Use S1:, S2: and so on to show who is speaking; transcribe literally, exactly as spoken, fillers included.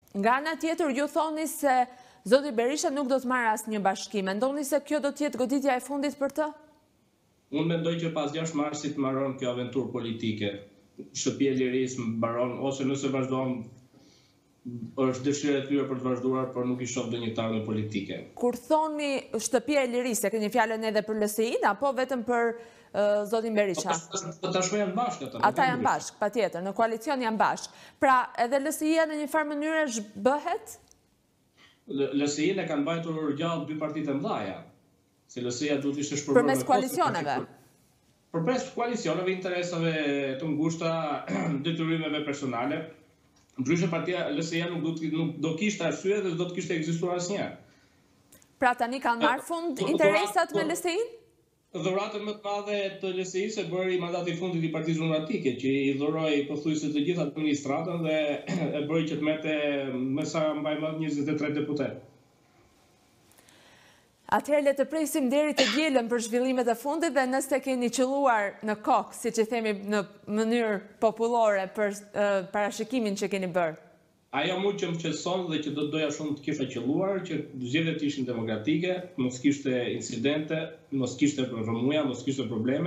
S1: Nga ana tjetër, ju thoni se zoti Berisha nuk do të marrë asnjë bashkim. Mendoni se kjo do të jetë goditja e fundit për të?
S2: Unë mendoj që pas gjashtë marsit mbaron kjo aventurë politike. Shtëpia e Lirisë mbaron, ose nëse vazhdon, është dëshira e tyre për të vazhduar, por nuk i shoh ndonjë tarme politike.
S1: Kur thoni Shtëpia e Lirisë, e keni fjalën edhe për L S I-n apo vetëm për uh, zotin Berisha?
S2: Po tashmë janë bashkë ata.
S1: Ata janë bashkë, patjetër, në koalicion janë bashkë. Pra, edhe L S I-ja në një farë mënyrë zhbëhet?
S2: L S I-n e kanë mbajtur gjallë dy partitë e mëdha. Se L S I-ja duhet ishte shpërblyer
S1: përmes koalicioneve.
S2: Përmes koalicioneve, interesave të ngushta, detyrimeve personale. Ndryshe partia L S I-ja nuk do të nuk do kishte arsye dhe do të kishte ekzistuar asnjëherë.
S1: Pra tani kanë marrë fund interesat me L S I-n?
S2: Dhuratën më të madhe të L S I-s e bëri mandati i fundit i Partisë Demokratike, që i dhuroi pothuajse të gjithë administratën dhe e bëri që të merrte më sa mbaj mend njëzet e tre deputet.
S1: Atëherë le të presim deri të dielën për zhvillimet e fundit dhe nëse keni qelluar në kokë, siç e themi në mënyrë popullore për uh, parashikimin që keni bërë.
S2: Ajo mu që më qetëson dhe që do të doja shumë të kisha qelluar, që zgjedhjet ishin demokratike, mos kishte incidente, mos kishte rrëmuja, mos kishte probleme.